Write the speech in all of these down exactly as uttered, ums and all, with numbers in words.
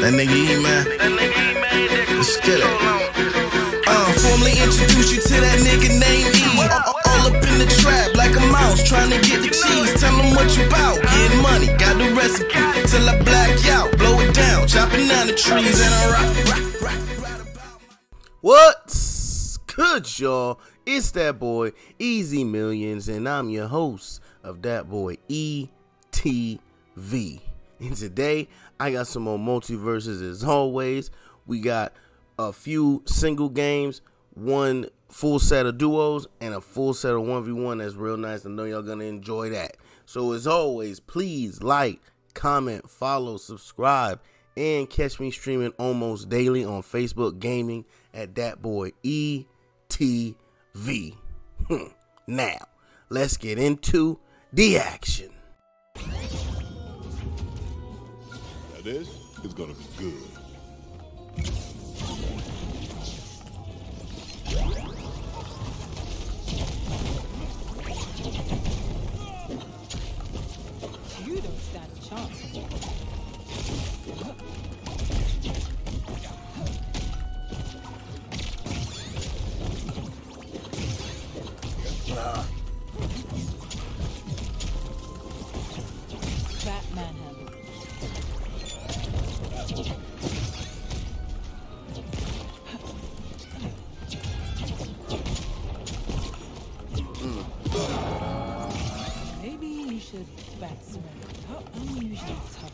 That nigga E, man. Let's get it. Uh, formally introduce you to that nigga named E. All, all up in the trap like a mouse trying to get the cheese. Tell them what you bout. Getting money, got the recipe. Till I black out, blow it down, chopping down the trees and I rock, rock, rock, rock about. What's good, y'all? It's that boy Easy Millions, and I'm your host of that boy E T V. And today I got some more multiverses as always. We got a few single games, one full set of duos, and a full set of one v one. That's real nice. I know y'all gonna enjoy that. So as always, please like, comment, follow, subscribe, and catch me streaming almost daily on Facebook Gaming at that boy E T V. Now, let's get into the action. Now this is gonna be good. You don't stand a chance. Batman handle. Maybe you should back surrender. How unusually tough.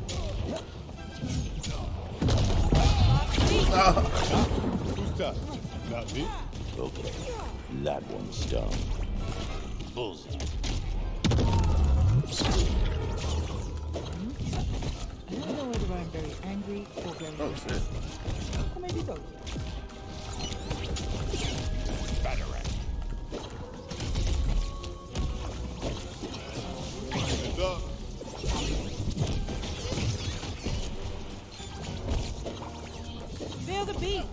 Who's tough? Not me. Okay, that one's done. Bullseye. I don't know whether I'm very angry or very Oh shit. or maybe both. Batarang. Hands up. Feel the beat.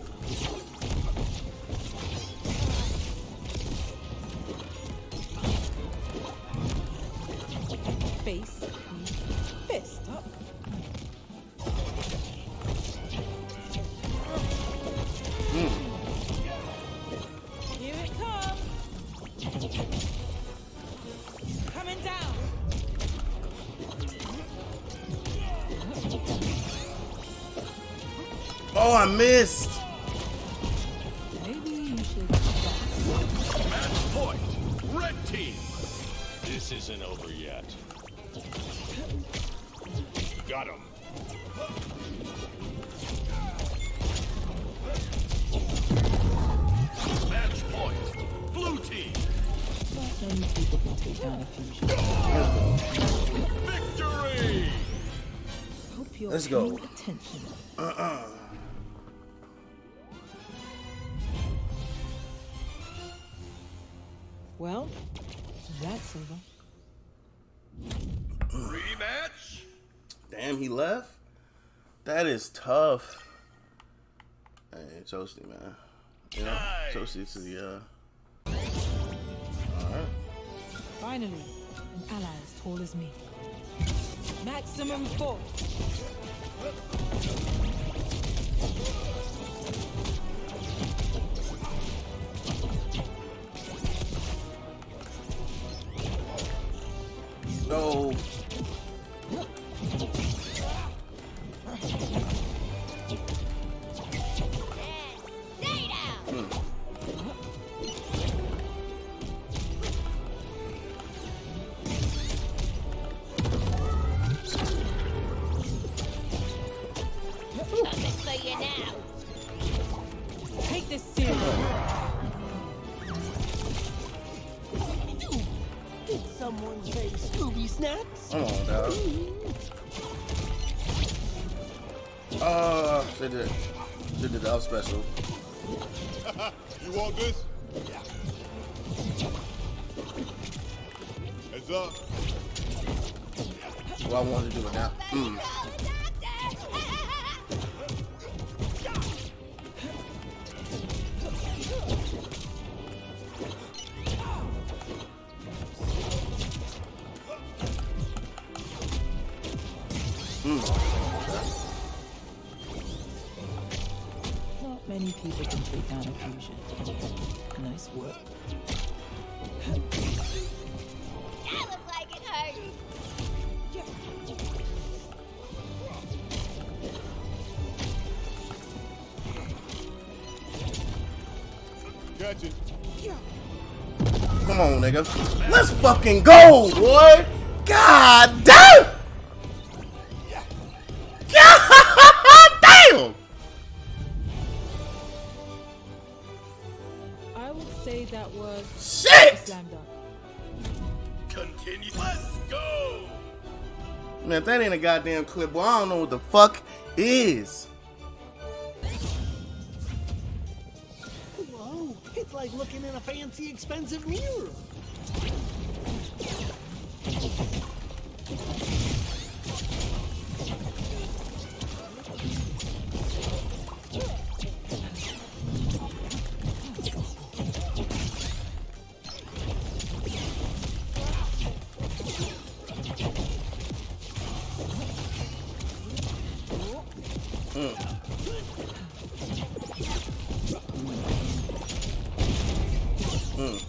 Face, fist up. Here it comes. Coming down. Oh, I missed. Maybe you should. Match point. Red team. This isn't over yet. Got him. Match point. Blue team. Not many people can take down a fusion. Victory. Hope you're Let's go. paying attention. Uh-uh. Well, that's over. Rematch. Damn, he left? That is tough. Hey, Toasty, man. You know, Nice. Toasty to the, uh... Alright. Finally, an ally as tall as me. Maximum force. No. Take this serious. Did someone say Scooby Snacks? Come on, dog. Uh, they did. They did the special. You want this? Heads up. Well, I wanted to do it now. Mm. many people can take down a fusion. Nice work. That looks like it hurt. Catch it. Come on, nigga. Let's fucking go, boy. God damn. God damn. I would say that was Shit. slam dunk. Continue. Let's go. Man, if that ain't a goddamn clip, boy, I don't know what the fuck is. Whoa, it's like looking in a fancy, expensive mirror. Mm. Mm.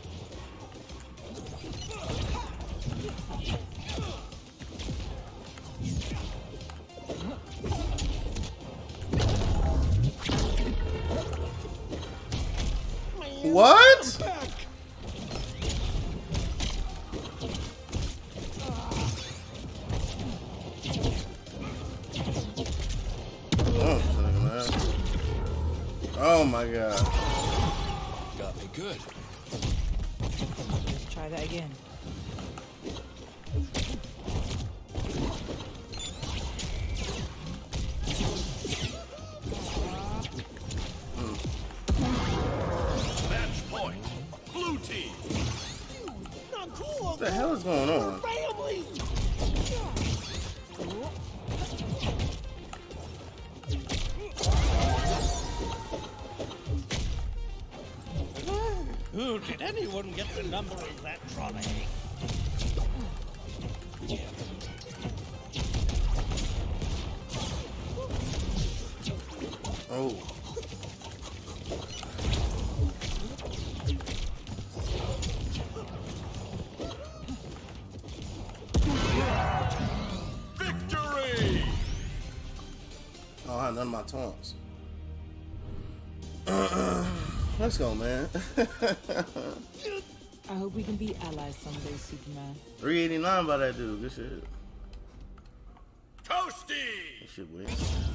What? Oh my god. Got me good. Let's try that again. Match point. Blue team. Not cool. What the hell is going on? Family. Ooh, did anyone get the number of that trolley? Oh. Victory. I don't have none of my taunts. Let's go, man. I hope we can be allies someday, Superman. three eighty-nine by that dude. Good shit. Toasty. That shit win.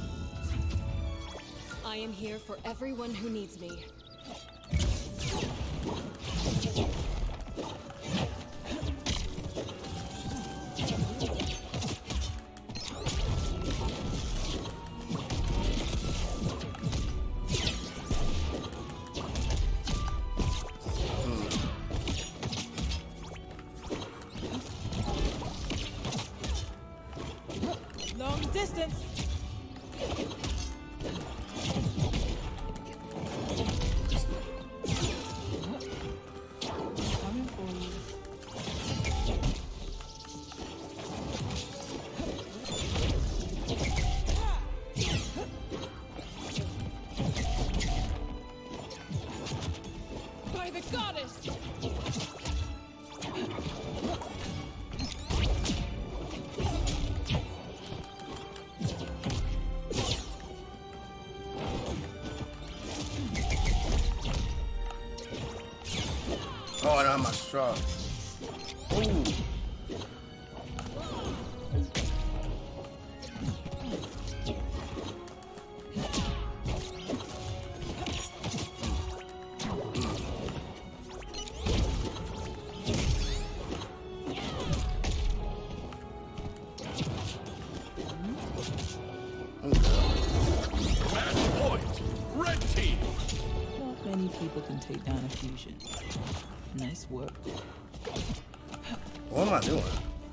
I am here for everyone who needs me. Long distance. Coming for you. By the goddess! Oh, I don't have my straw. Ooh. Match point. Red team. Not many people can take down a fusion. Nice work. What am I doing?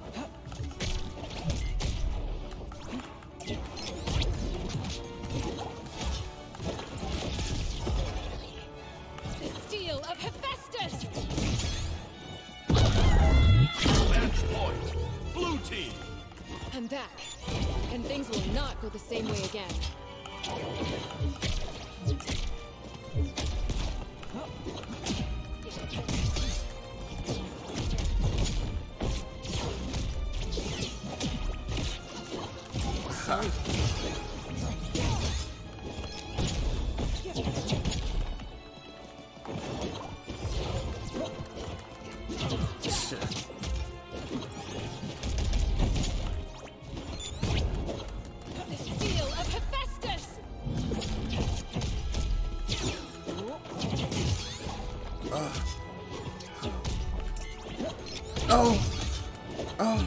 The steel of Hephaestus! Match point. Blue team. I'm back. And things will not go the same way again. Oh. Oh.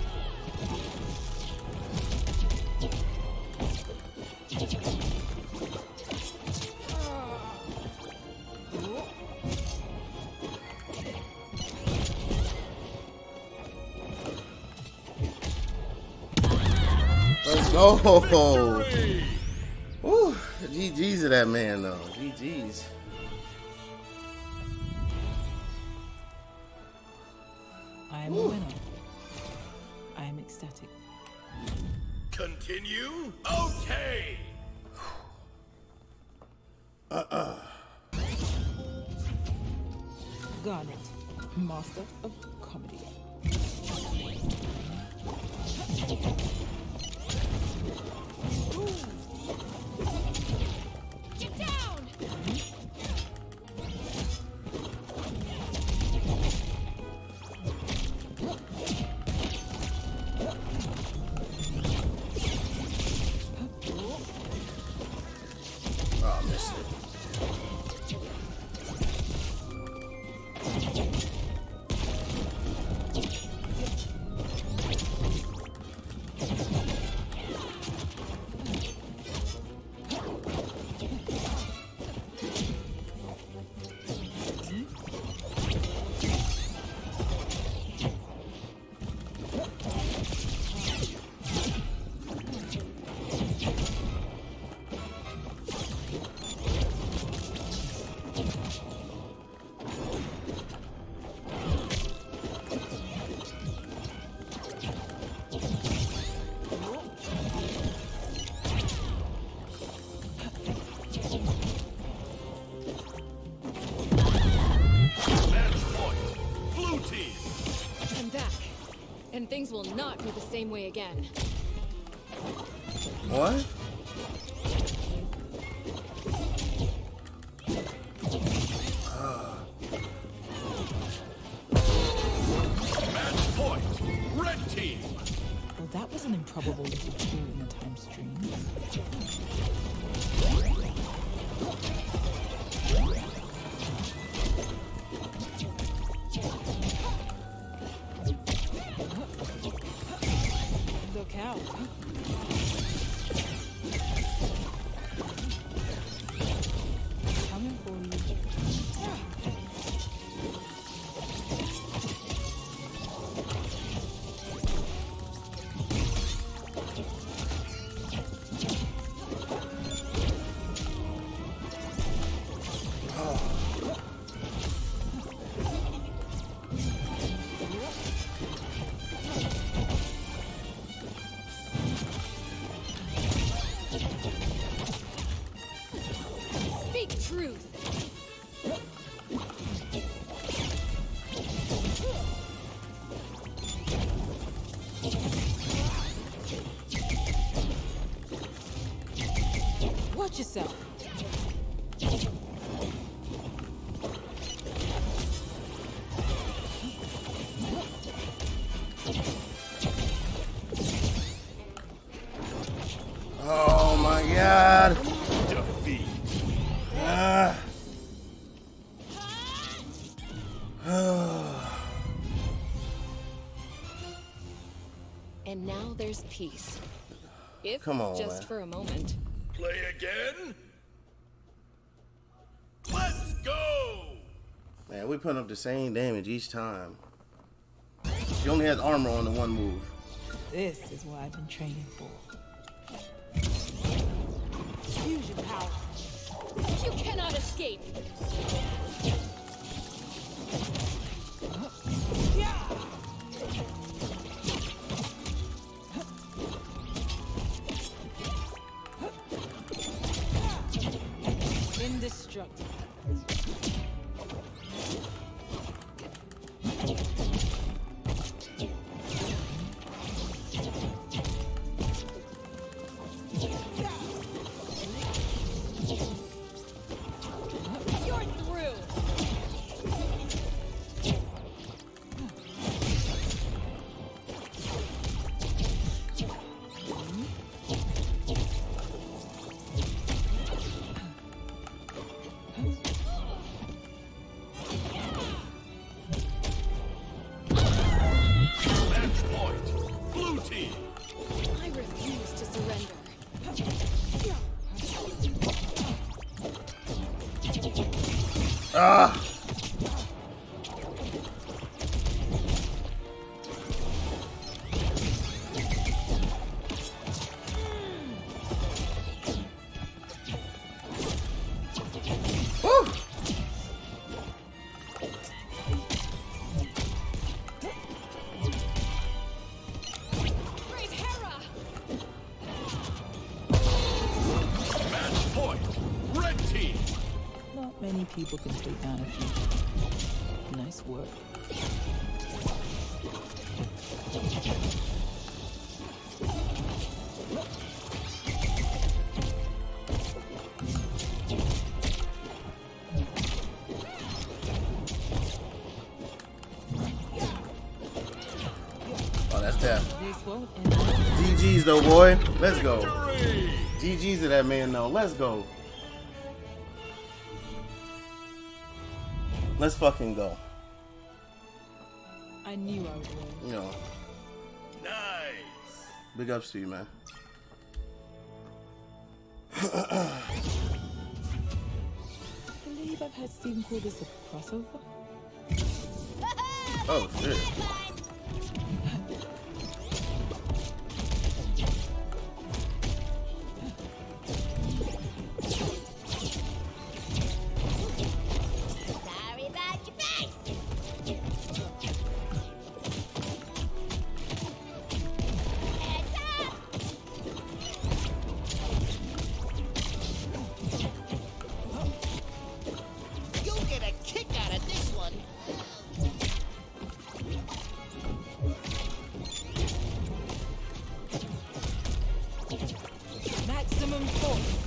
Let's go. Ooh, G G's to that man though. G G's. I am a winner. I am ecstatic. Continue? Okay! Uh-uh. Garnet, master of comedy. Get down! Oh, I missed it. And things will not be the same way again. What? Match point, red team. Well, that was an improbable little tool in the time stream. Look out. Coming for you. Speak truth. Watch yourself. Oh my God. Defeat. Ah. And now there's peace. If Come on, just man. for a moment. Play again? Let's go! Man, we putting up the same damage each time. She only has armor on the one move. This is what I've been training for. Fusion power. You cannot escape. constructed. You're through. Match point. Blue team. I refuse to surrender. Ah. Woo. Brave Hera! Match point. Red team. Not many people can take down a future. Nice work. Oh, that's that. This won't end. G G's though, boy. Let's go. Victory. G G's to that man though. Let's go. Let's fucking go. I knew I would win. You know, Nice. big ups to you, man. I believe I've had Stephen call this a crossover. Oh shit. Sorry about your face. Heads up. You'll get a kick out of this one. Maximum force.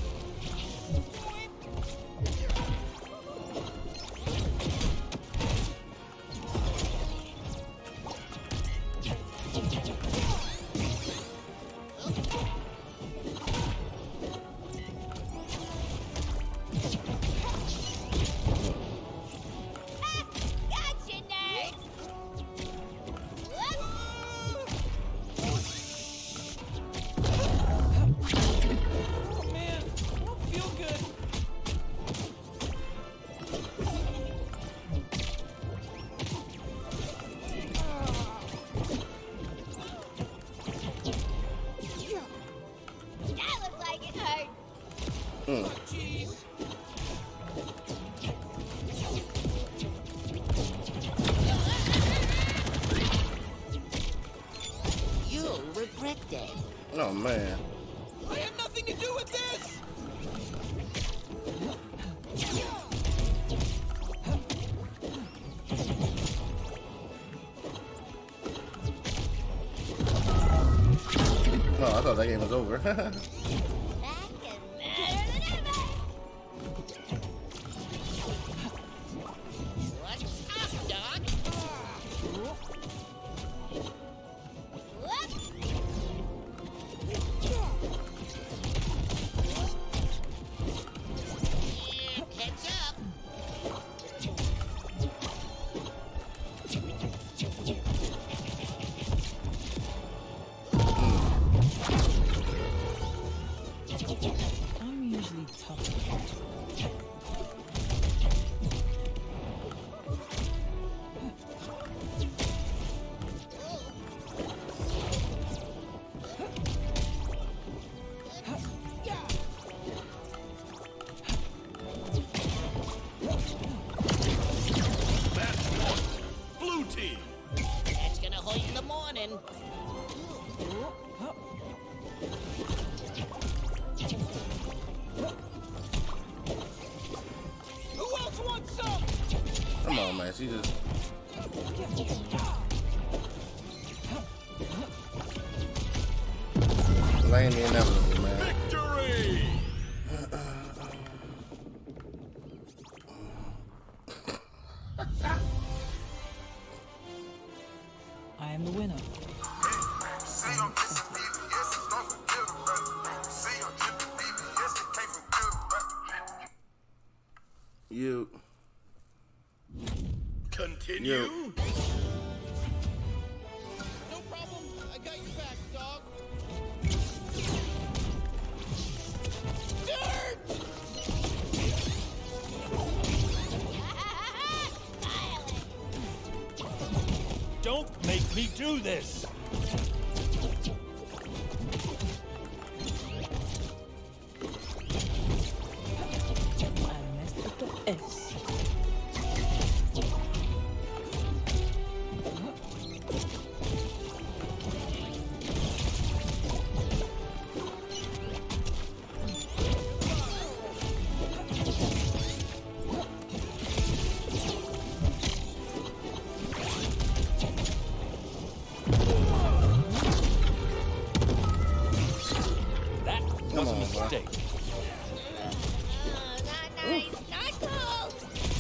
Gotcha, nerd. Whoop. Oh man, I don't feel good. That looks like it hurt. Mm. Jeez. You'll regret that. Oh man. I have nothing to do with this. No, I thought that game was over. That can matter than ever. What's up, Doc? Whoop. Heads up. She just. Laying the inevitable, man. Victory! I am the winner. You. Continue. You. No problem. I got your back, dog. Dirt! Don't make me do this! I messed up the S. That was a mistake. Uh, not nice, not cool.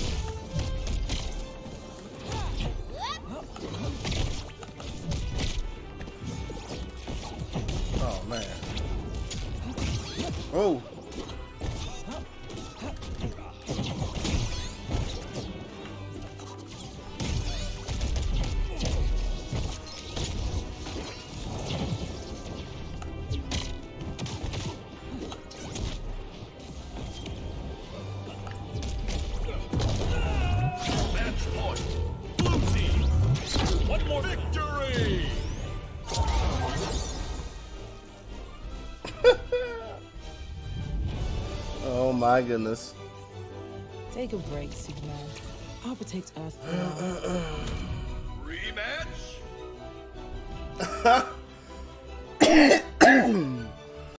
Oh man. Oh. Match point. Blue team. One more victory. Oh my goodness. Take a break, Superman. I'll protect Earth. Rematch.